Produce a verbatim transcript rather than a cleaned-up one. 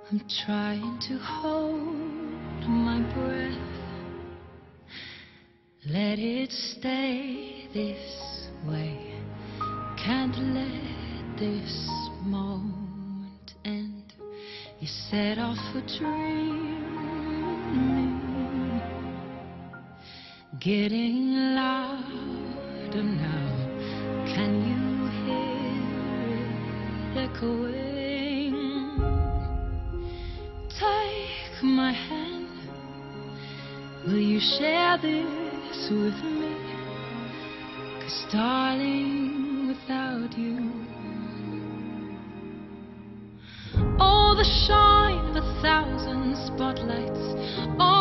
I'm trying to hold my breath. Let it stay this way. Can't let this moment end. You set off for dreaming, getting louder now. Can you hear it echoing? Take my hand. Will you share this with me? 'Cause darling, without you, all the shine of a thousand spotlights, all